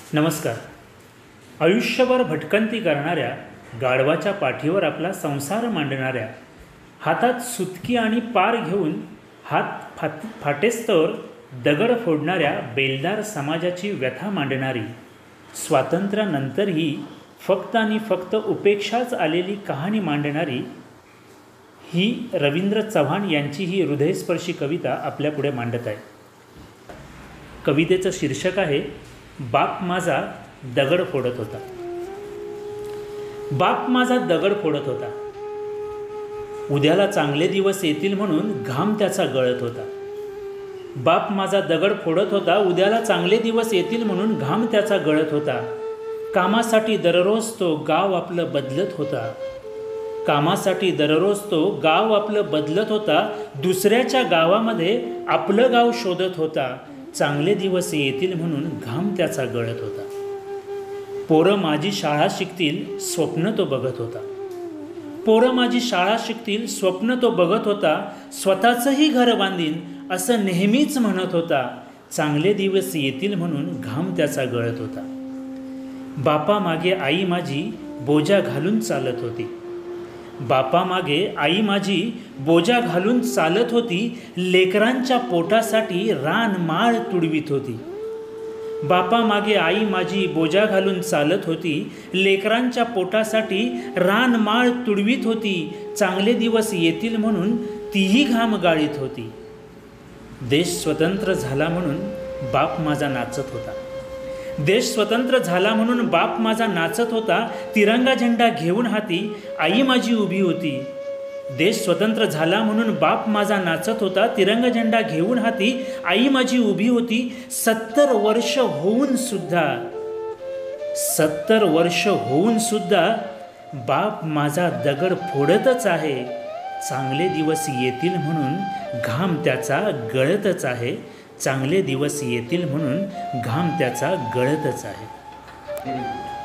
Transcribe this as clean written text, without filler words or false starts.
नमस्कार. आयुष्यभर भटकंती करणाऱ्या, गाढवाच्या पाठीवर आपला संसार मांडणाऱ्या, हातात सुतकी आणि पार घेऊन फाटेस्तवर दगड फोडणाऱ्या बेलदार समाजाची व्यथा मांडणारी, स्वातंत्र्यानंतरही फक्त आणि फक्त उपेक्षाच आलेली कहाणी मांडणारी ही रवींद्र चव्हाण यांची ही हृदयस्पर्शी कविता आपल्यापुढे मांडत आहे. कवितेचं शीर्षक आहे बाप माझा दगड फोडत होता. बाप माझा दगड फोडत होता. उद्याला चांगले दिवस येतील म्हणून घाम त्याचा गळत होता. बाप माझा दगड फोडत होता. उद्याला चांगले दिवस येतील म्हणून घाम त्याचा गळत होता. कामासाठी दररोज तो गाव आपलं बदलत होता. कामासाठी दररोज तो गाव आपलं बदलत होता. दुसऱ्याच्या गावामध्ये आपलं गाव शोधत होता. चांगले दिवस येतील म्हणून घाम त्याचा गळत होता. पोरं माझी शाळा शिकतील स्वप्न तो बघत होता. पोरं माझी शाळा शिकतील स्वप्न तो बघत होता. स्वतःचंही घर बांधीन असं नेहमीच म्हणत होता. चांगले दिवस येतील म्हणून घाम त्याचा गळत होता. बापा मागे आई माझी बोजा घालून चालत होती. बापा मागे आई माझी बोजा घालून चालत होती. लेकरांच्या पोटासाठी रान माळ तुडवीत होती. बापा मागे आई माझी बोजा घालून चालत होती. लेकरांच्या पोटासाठी रान माळ तुडवीत होती. चांगले दिवस येतील म्हणून तीही घाम गाळीत होती. देश स्वतंत्र झाला म्हणून बाप माझा नाचत होता. देश स्वतंत्र झाला म्हणून बाप माझा नाचत होता. तिरंगा झेंडा घेऊन हाती आई माझी उभी होती. देश स्वतंत्र झाला म्हणून बाप माझा नाचत होता. तिरंगा झेंडा घेऊन हाती आई माझी उभी होती. 70 वर्ष होऊन सुद्धा बाप माझा दगड फोडतच आहे. चांगले दिवस येतील म्हणून घाम त्याचा गळतच आहे. चांगले दिवस येतील म्हणून घाम त्याचा गळतच आहे.